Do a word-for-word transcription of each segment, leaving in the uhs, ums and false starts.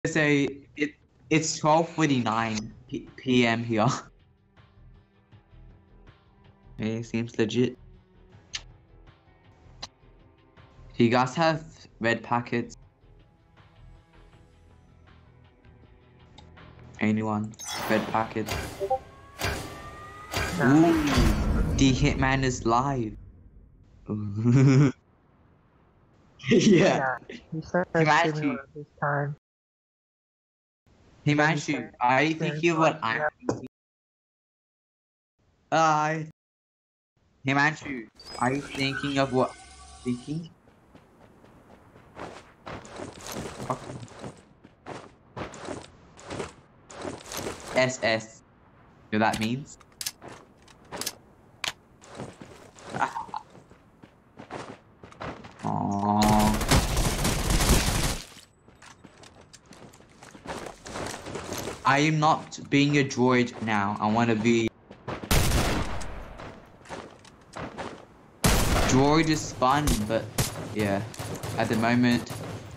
say it it's twelve forty-nine p m here. Okay, seems legit. Do you guys have red packets? Anyone? Red packets? No. Ooh, the Hitman is live. Yeah. He started Himanshu. streaming around this time. Himanshu, are you thinking what I'm thinking? Uh, Himanshu, are you thinking of what I'm thinking? S S. You know what that means? Aww. I am not being a droid now. I want to be. Droid is fun, but yeah, at the moment.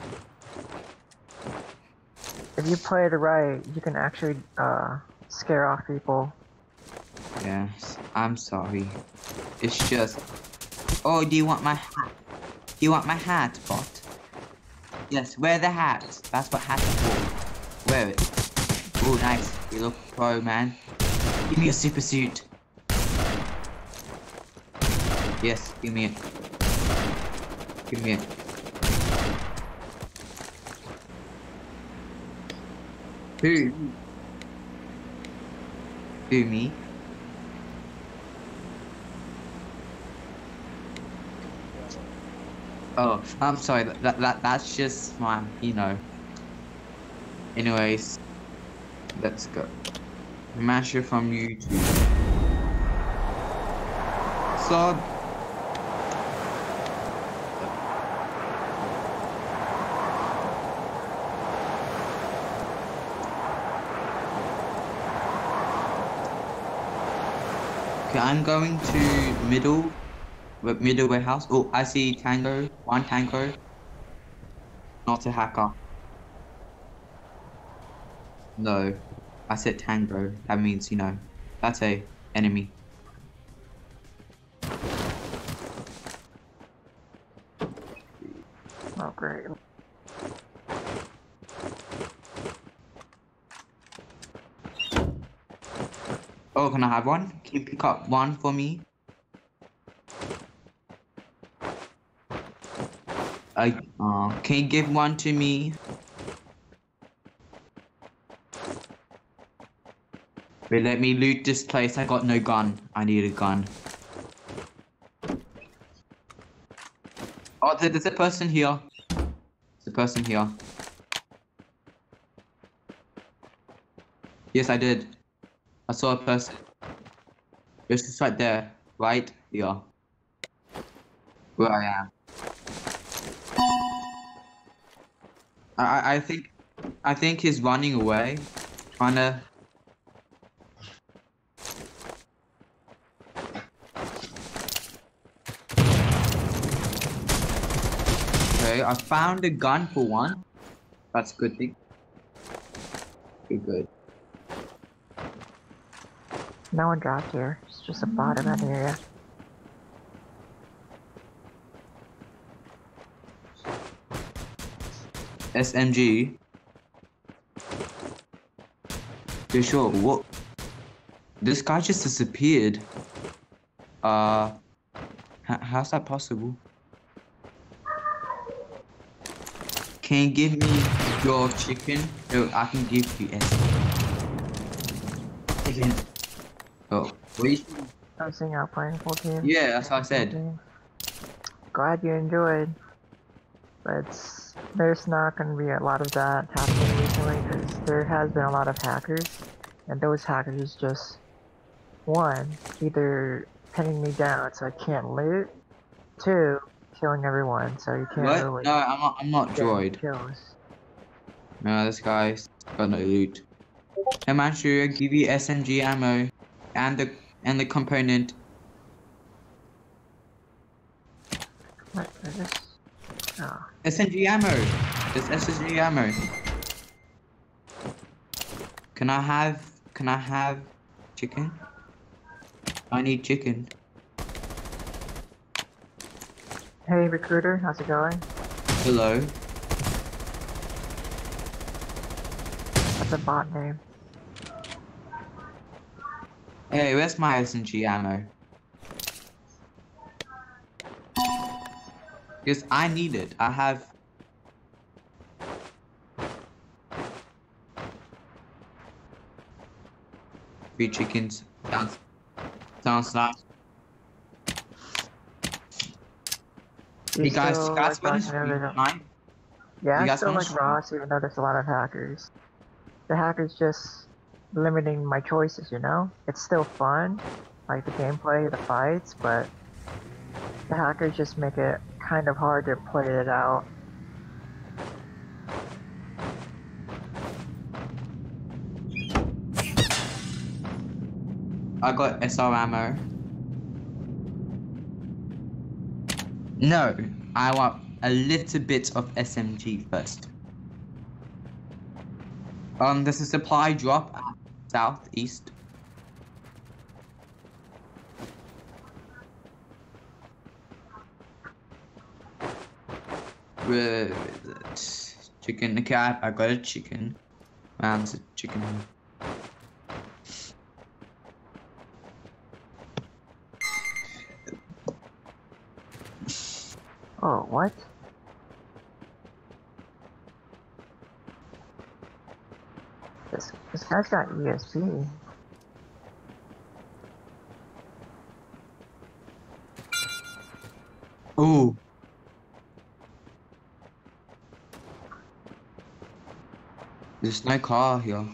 If you play it right, you can actually uh, scare off people. Yes, I'm sorry. It's just. Oh, do you want my hat? Do you want my hat, bot? Yes, wear the hat. That's what hats are for. Wear it. Oh, nice. You look pro, man. Give me a super suit. Yes, give me it. Give me it. Who? Who, me? Oh, I'm sorry. That that that's just my, you know. Anyways, let's go. Masher from YouTube. So. Okay, I'm going to middle. Middle warehouse. Oh, I see Tango. One Tango. Not a hacker. No, I said Tango. That means, you know, that's a enemy. Oh, great. Oh, can I have one? Can you pick up one for me? I, uh, can you give one to me? Wait, let me loot this place. I got no gun. I need a gun. Oh, there's a person here. There's a person here. Yes, I did. I saw a person. It's just right there. Right here. Where I am. I I think I think he's running away, trying to. Okay, I found a gun for one. That's a good thing. Good, good. No one dropped here. It's just a bot in that area. S M G. Yeah, sure. What? This guy just disappeared. Uh, how's that possible? Can you give me your chicken? No, I can give you S. Chicken. Oh, wait. I was seeing out playing full team. Yeah, that's what I said. Glad you enjoyed. But there's not going to be a lot of that happening recently because there has been a lot of hackers, and those hackers just, one, either pinning me down so I can't loot, two, killing everyone so you can't What? really No, I'm not. I'm not droid. kills. No, this guy's got no loot. Hey man, sure, I give you S M G ammo and the and the component. What is this? Oh. S M G ammo. There's S M G ammo. Can I have, can I have chicken? I need chicken. Hey recruiter, how's it going? Hello? That's a bot name. Hey, where's my S M G ammo? Because I need it. I have... Three chickens. Sounds, sounds nice. You You guys, still guys, like what is Ross? I know stream there's a- time? Yeah, You I guys still wanna like stream? Ross, even though there's a lot of hackers. The hackers just limiting my choices, you know? It's still fun, like the gameplay, the fights, but the hackers just make it kind of hard to play it out. I got S R ammo. No, I want a little bit of S M G first. Um, there's a supply drop at southeast. Where is it? Chicken, okay, I, I got a chicken. Man, it's a chicken. Oh, what? This, this guy's got E S P. Ooh. There's no car here.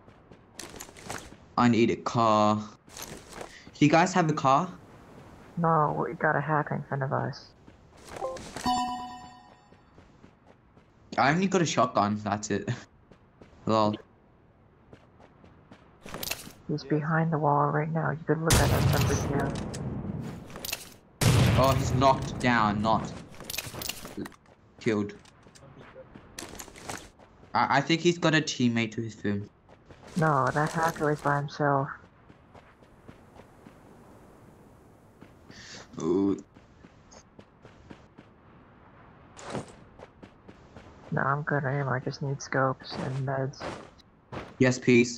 I need a car. Do you guys have a car? No, we got a hacker in front of us. I only got a shotgun, that's it. Lol. He's behind the wall right now. You could look at him from the view. Oh, he's knocked down, not killed. I, I think he's got a teammate with him. No, that hacker is by himself. Ooh. No, I'm good on him. I just need scopes and meds. Yes, please.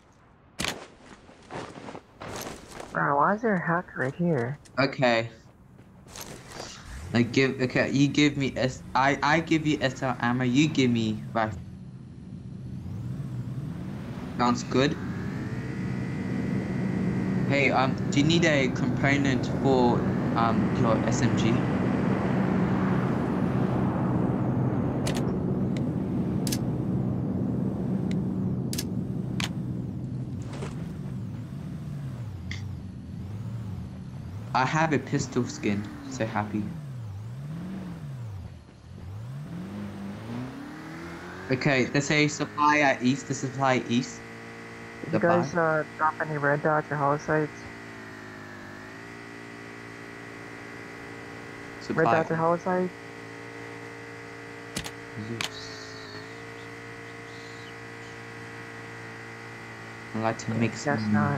Bro, why is there a hacker right here? Okay. I give okay, you give me S I I give you S R ammo, you give me rifle. Sounds good. Hey, um, do you need a component for um your S M G? I have a pistol skin, so happy. Okay, there's a supply at east, the supply east. Did you guys uh, drop any red dots or hollow sites? Supply. Red dots or hollow sites? I like to make some. Guess not.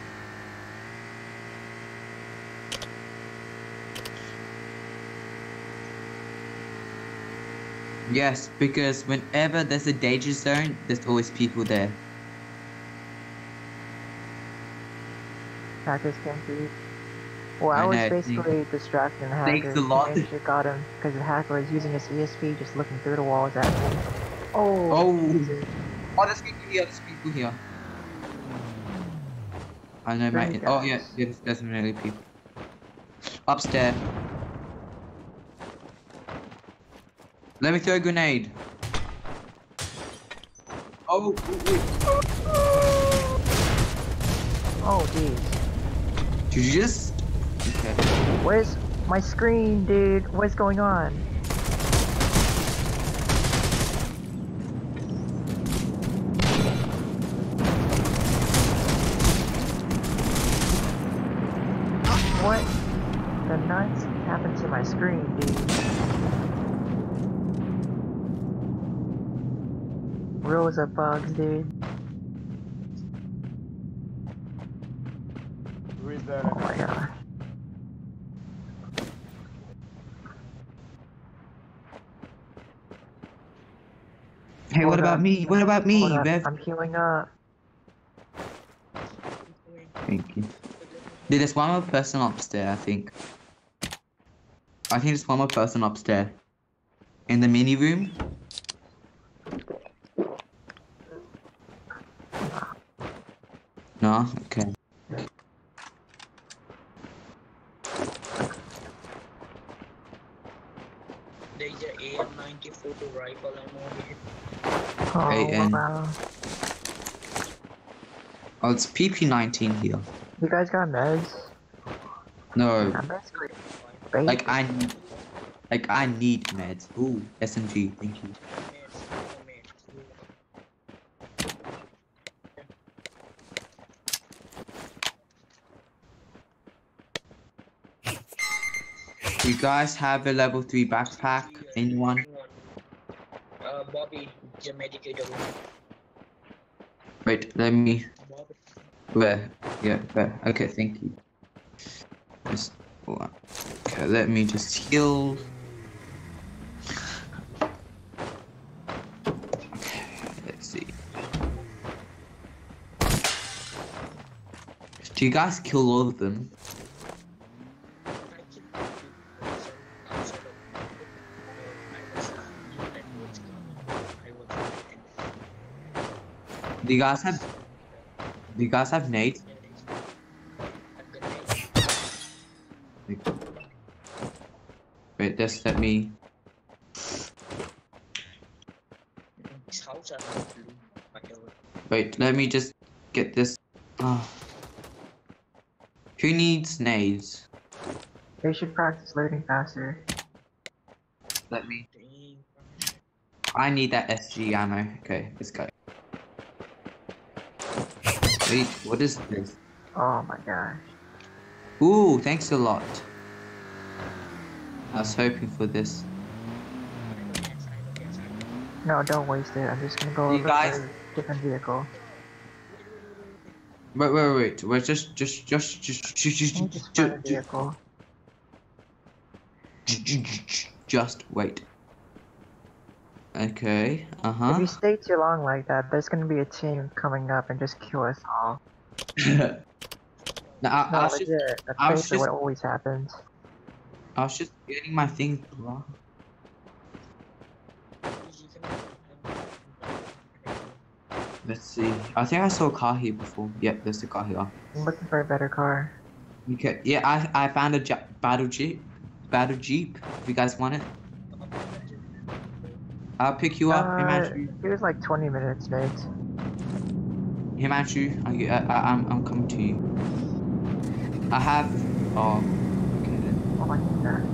Yes, because whenever there's a danger zone, there's always people there. Hackers can be. Well, I, I was know, basically distracting the hacker. Thanks a lot. And shit got him because the hacker was using his E S P, just looking through the walls at me. Oh. Oh. Jesus. Oh, there's people here. There's people here. I know, Really, mate. Oh yeah, guys? yeah, there's definitely people. Upstairs. Let me throw a grenade. Oh, ooh, ooh. Oh, jeez. Did you just? Okay. Where's my screen, dude? What's going on? What the nuts happened to my screen, dude? Rows of bugs, dude. Oh my god. Hey, what Hold about up. me? What about Hold me, up. Bev? I'm healing up. Thank you. Dude, there's one more person upstairs, I think. I think there's one more person upstairs. In the mini room? No? Okay. There is a A M ninety-four rifle ammo here. Oh A N. wow. Oh, it's P P nineteen here. You guys got meds? No. I'm basically Like, bait. I need... Like, I need meds. Ooh, S M G, thank you. You guys have a level three backpack? Anyone? Uh, Bobby, the medicator. Wait, let me... Bobby. Where? Yeah, where? Okay, thank you. Just... Okay, let me just heal. Okay, let's see. Do you guys kill all of them? Do you guys have... Do you guys have nades? Wait, just let me... Wait, let me just get this... Oh. Who needs nades? They should practice loading faster. Let me... I need that S G ammo. Okay, let's go. Wait, what is this? Oh my gosh. Ooh, thanks a lot. I was hoping for this. No, don't waste it. I'm just gonna go You look guys- for a different vehicle. Wait, wait, wait. Wait, just, just, just, just, just, just, Let me just just, find a just, vehicle. just wait. Okay. Uh If huh. you stay too long like that, there's gonna be a team coming up and just kill us all. no, I, No, I was legit. just, That's I was basically just, what always happens. I was just getting my thing, bro. Let's see. I think I saw a car here before. Yep, there's a car here. I'm looking for a better car. Okay. Yeah, I I found a ja battle jeep. Battle jeep. If you guys want it, I'll pick you up. Uh, Himanshu. it was like twenty minutes, mate. Himanshu, I, I, I'm I'm coming to you. I have. Oh. Okay then. Oh my god.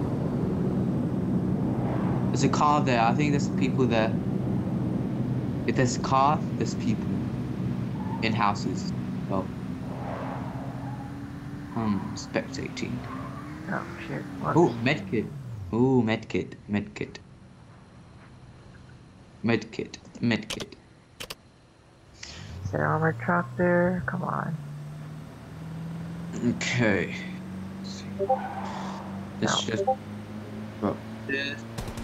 There's a car there. I think there's people there. If there's a car, there's people in houses. Oh. Hmm. Spectating. Oh shit. What? Oh, medkit. Oh, medkit. Medkit. Medkit. Medkit. Is there armored truck there? Come on. Okay. Let's see. Let's No. just drop this.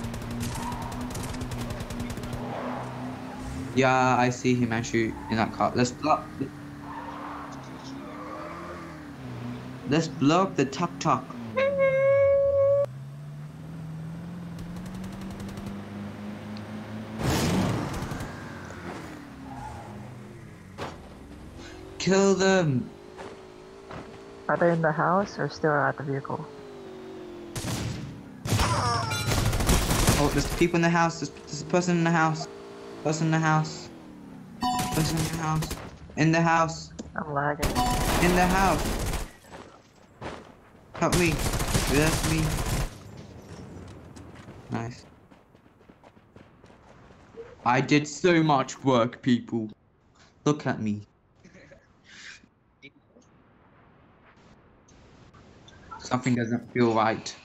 Yeah, I see him actually in that car. Let's block. Let's block the tuk tuk. Kill them. Are they in the house or still at the vehicle? Oh, there's people in the house. There's, there's a person in the house. Person in the house. Person in the house. In the house. I'm lagging. In the house. Help me. That's me. Nice. I did so much work, people. Look at me. Something doesn't feel right.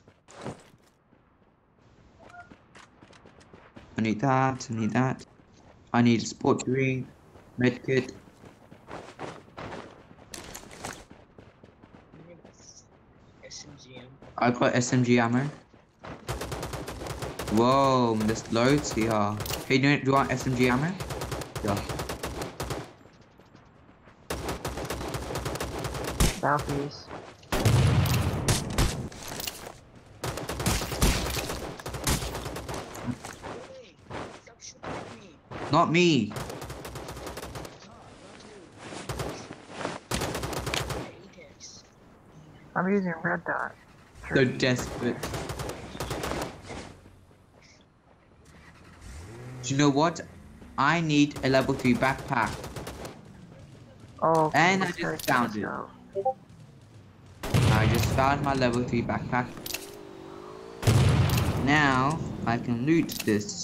I need that, I need that. I need a sport drink, medkit. I got S M G ammo. Whoa, there's loads here. Hey, do you, do you want S M G ammo? Yeah. Southeast. Hey, stop shooting at me. Not me. No, not you. Apex. I'm using red dot. So desperate. Do you know what? I need a level three backpack. Oh, okay, And I let's just go, found let's it. go. I just found my level three backpack. Now I can loot this.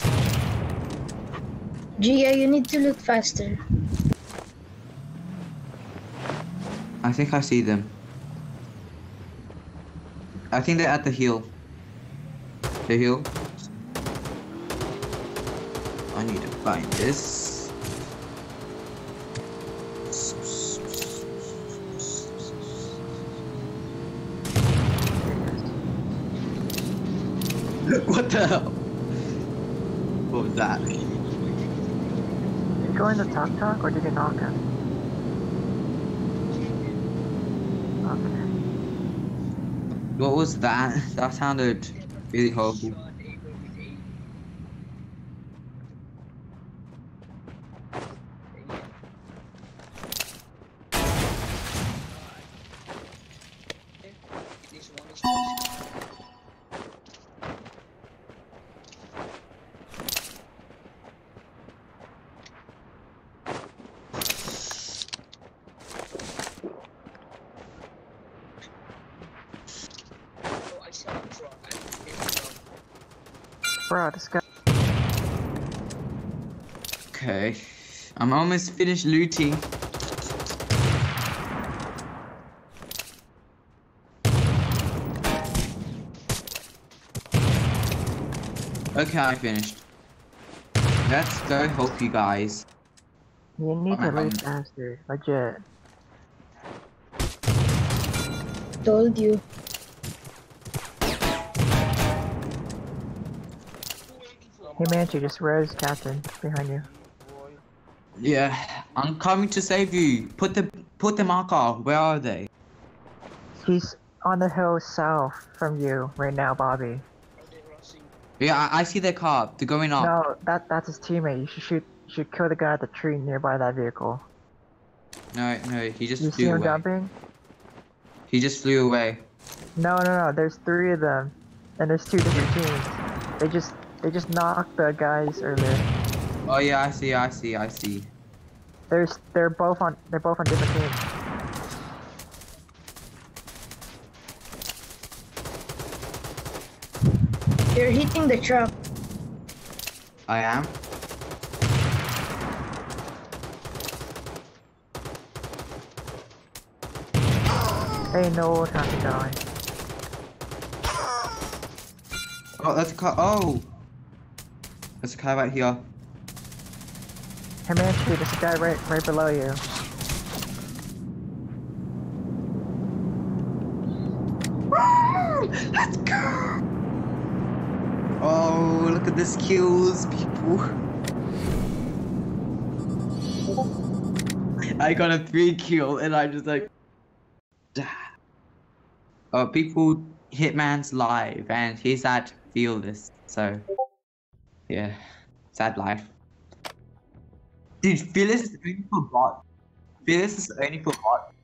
Gia, you need to loot faster. I think I see them. I think they're at the hill. The hill. I need to find this. What the hell? What was that? Did you join the talk talk or did you knock him? Okay. What was that? That sounded really horrible. Shot Ava with A. This one is Oh, I saw a truck. I think it's a Bro, this guy. Okay. I'm almost finished looting. Okay, I finished. Let's go help you guys. You need Oh, to um, loot faster. Legit. Told you. Hey Manchi, just res Captain behind you. Yeah, I'm coming to save you. Put the put the marker. Where are they? He's on the hill south from you right now, Bobby. Yeah, I, I see their car. They're going up. No, that that's his teammate. You should shoot. You should kill the guy at the tree nearby that vehicle. No, no, he just You see flew him away. jumping? He just flew away. No, no, no. There's three of them, and there's two different teams. They just they just knocked the guys earlier. Oh yeah, I see, I see, I see. There's they're both on they're both on different teams. You're hitting the truck. I am. Hey, no time to die. Oh, that's a car. Oh, there's a car right here. Hey Manchi, there's a guy right right below you. Let's go. Oh, look at this kills, people. I got a three kill, and I just like. Uh, people, Hitman's live, and he's at Fearless, so yeah, sad life. Dude, Fearless is only for bot. Fearless is only for bot.